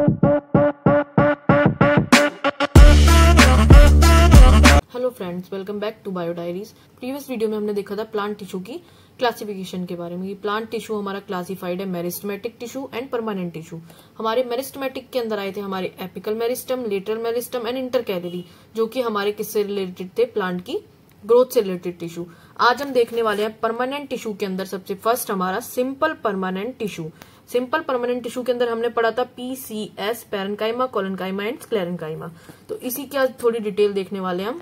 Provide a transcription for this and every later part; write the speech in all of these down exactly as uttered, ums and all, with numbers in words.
Hello friends, welcome back to bio diaries. Previous video में हमने देखा था प्लांट टिश्यू की क्लासिफिकेशन के बारे में। प्लांट टिश्यू हमारा क्लासिफाइड है meristematic tissue and permanent tissue. हमारे मेरिस्टेमेटिक के अंदर आए थे हमारे apical meristem, lateral meristem and intercalary, जो कि हमारे किससे रिलेटेड थे? प्लांट की ग्रोथ से रिलेटेड टिश्यू। आज हम देखने वाले हैं परमानेंट टिश्यू के अंदर सबसे फर्स्ट हमारा simple permanent tissue. Simple permanent tissue के अंदर हमने पढ़ा था P C S, parenchyma, collenchyma and sclerenchyma. तो इसी की आज थोड़ी डिटेल देखने वाले हैं हम।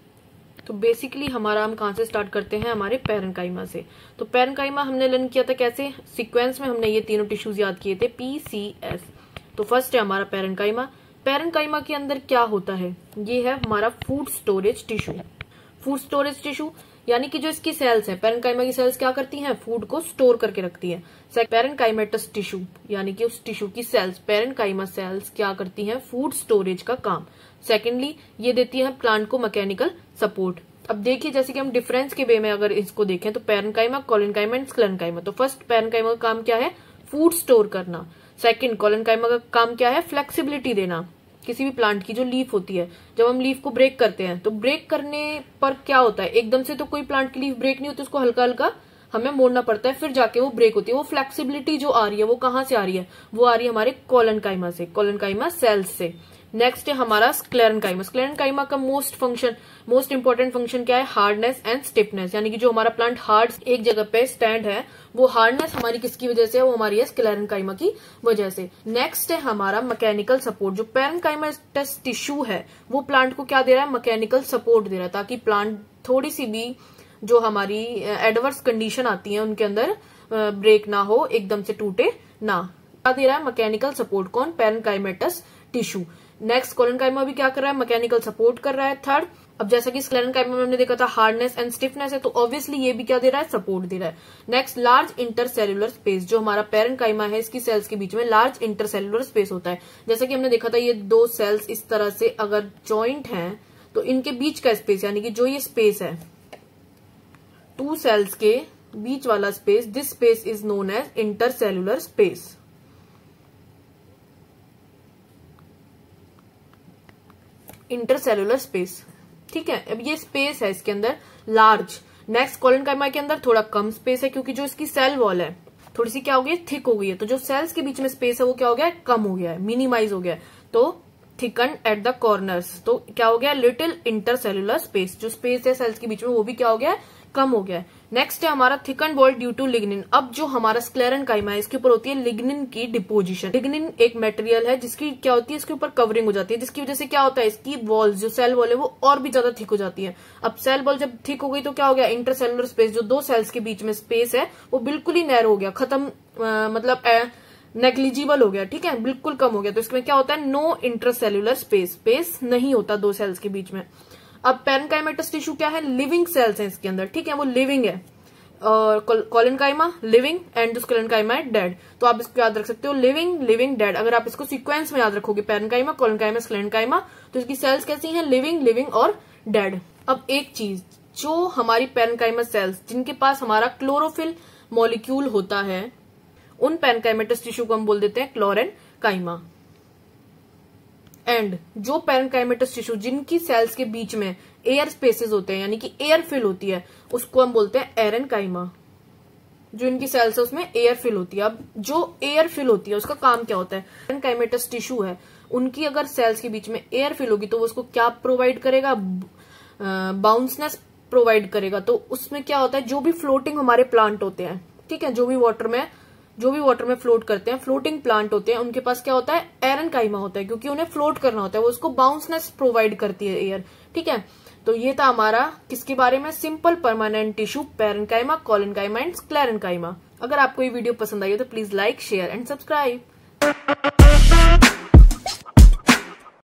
तो बेसिकली हमारा हम कहां से स्टार्ट करते हैं? हमारे पैरेन्काइमा से। तो पैरेन्काइमा हमने लर्न किया था कैसे? सीक्वेंस में हमने ये तीनों टिश्यूज याद किए थे, पी सी एस। तो फर्स्ट है हमारा पैरेन्काइमा। पैरेन्काइमा के अंदर क्या होता है? ये है हमारा food storage tissue. Food storage tissue यानी कि जो इसकी सेल्स है, पैरेन्काइमा की सेल्स क्या करती हैं? फूड को स्टोर करके रखती है। पैरेन्काइमेटस टिश्यू यानी कि उस टिश्यू की सेल्स, पैरेन्काइमा सेल्स क्या करती हैं? फूड स्टोरेज का काम। सेकेंडली ये देती है प्लांट को मैकेनिकल सपोर्ट। अब देखिए, जैसे कि हम डिफरेंस के वे में अगर इसको देखें तो पैरेन्काइमा, कोलेनकाइमा एंड स्क्लेरेन्काइमा। तो फर्स्ट पैरेन्काइमा का काम क्या है? फूड स्टोर करना। सेकंड कोलेनकाइमा का काम क्या है? फ्लेक्सिबिलिटी देना। किसी भी प्लांट की जो लीफ होती है, जब हम लीफ को ब्रेक करते हैं तो ब्रेक करने पर क्या होता है? एकदम से तो कोई प्लांट की लीफ ब्रेक नहीं होती, उसको हल्का हल्का हमें मोड़ना पड़ता है, फिर जाके वो ब्रेक होती है। वो फ्लेक्सिबिलिटी जो आ रही है वो कहां से आ रही है? वो आ रही है हमारे कोलेनकाइमा से, कोलेनकाइमा सेल्स से। नेक्स्ट है हमारा स्क्लेरेन्काइमा। स्क्लेरेन्काइमा का most function, most important function क्या है? Hardness and stiffness. यानी कि जो हमारा प्लांट हार्ड एक जगह पे स्टैंड है, वो हार्डनेस हमारी किसकी वजह से है? वो हमारी है स्क्लेरेन्काइमा की वजह से। नेक्स्ट है हमारा मैकेनिकल सपोर्ट। जो पैरेन्काइमेटस टिश्यू है वो प्लांट को क्या दे रहा है? मैकेनिकल सपोर्ट दे रहा है, ताकि प्लांट थोड़ी सी भी जो हमारी एडवर्स कंडीशन आती है उनके अंदर ब्रेक ना हो, एकदम से टूटे ना। क्या दे रहा है? Mechanical support. कौन? Parenchymatous tissue. नेक्स्ट कोलेनकाइमा भी क्या कर रहा है? मैकेनिकल सपोर्ट कर रहा है। थर्ड, अब जैसा कि स्क्लेरेन्काइमा में हमने देखा था हार्डनेस एंड स्टिफनेस है, तो ऑब्वियसली ये भी क्या दे रहा है? सपोर्ट दे रहा है। Next large intercellular space. जो हमारा पैरेन्काइमा है, इसकी सेल्स के बीच में लार्ज इंटरसेल्युलर स्पेस होता है। जैसा कि हमने देखा था ये दो सेल्स इस तरह से अगर जॉइंट हैं तो इनके बीच का स्पेस, यानी कि जो ये स्पेस है टू सेल्स के बीच वाला space, this space is known as intercellular space. Intercellular space, ठीक है। अब ये स्पेस है इसके अंदर लार्ज। नेक्स्ट कोलेनकाइमा के अंदर थोड़ा कम स्पेस है, क्योंकि जो इसकी सेल वॉल है थोड़ी सी क्या हो गई है? थिक हो गई है। तो जो सेल्स के बीच में स्पेस है वो क्या हो गया है? कम हो गया है, मिनिमाइज हो गया है। तो थिकन एट द कॉर्नर्स, तो क्या हो गया? Little intercellular space. जो स्पेस है सेल्स के बीच में वो भी क्या हो गया है? कम हो गया है। नेक्स्ट है हमारा thicken wall due to lignin. अब जो हमारा स्क्लेरेन्काइमा है इसके ऊपर होती है लिग्निन की डिपोजिशन। लिग्निन एक मटेरियल है जिसकी क्या होती है? इसके ऊपर कवरिंग हो जाती है, जिसकी वजह से क्या होता है? इसकी वॉल, जो सेल वॉल है वो और भी ज्यादा थिक हो जाती है। अब सेल वॉल जब थिक हो गई तो क्या हो गया? इंटरसेल्युलर स्पेस, जो दो सेल्स के बीच में स्पेस है वो बिल्कुल ही नैरो हो गया, खत्म, आ, मतलब नेग्लिजिबल हो गया, ठीक है, बिल्कुल कम हो गया। तो इसमें क्या होता है? नो इंटरसेल्युलर स्पेस, स्पेस नहीं होता दो सेल्स के बीच में। अब पैरेन्काइमेटस टिश्यू क्या है? लिविंग सेल्स हैं इसके अंदर, ठीक है, वो लिविंग है। और कोलेनकाइमा लिविंग एंड स्क्लेरेन्काइमा है डेड। तो आप इसको याद रख सकते हो, लिविंग, लिविंग, डेड। अगर आप इसको सीक्वेंस में याद रखोगे, पैरेन्काइमा, कोलेनकाइमा, स्क्लेरेन्काइमा, तो इसकी सेल्स कैसी हैं? लिविंग, लिविंग और डेड। अब एक चीज, जो हमारी पैरेन्काइमा सेल्स जिनके पास हमारा क्लोरोफिल मॉलिक्यूल होता है, उन पैरेन्काइमेटस टिश्यू को हम बोल देते हैं क्लोरेन्काइमा। एंड जो पैरेन्काइमेटस टिश्यू जिनकी सेल्स के बीच में एयर स्पेसेस होते हैं, यानी कि एयर फिल होती है, उसको हम बोलते हैं एरेन्काइमा। जो इनकी सेल्स है उसमें एयर फिल होती है। अब जो एयर फिल होती है उसका काम क्या होता है? पैरेन्काइमेटस टिश्यू है, उनकी अगर सेल्स के बीच में एयर फिल होगी तो वो उसको क्या प्रोवाइड करेगा? बाउंसनेस प्रोवाइड करेगा। तो उसमें क्या होता है? जो भी फ्लोटिंग हमारे प्लांट होते हैं, ठीक है, जो भी वाटर में जो भी वाटर में फ्लोट करते हैं, फ्लोटिंग प्लांट होते हैं, उनके पास क्या होता है? एरेन्काइमा होता है, क्योंकि उन्हें फ्लोट करना होता है, वो उसको बाउंसनेस प्रोवाइड करती है एयर, ठीक है। तो ये था हमारा किसके बारे में? Simple permanent tissue, parenchyma, collenchyma and sclerenchyma. अगर आपको ये वीडियो पसंद आई हो तो please like, share and subscribe.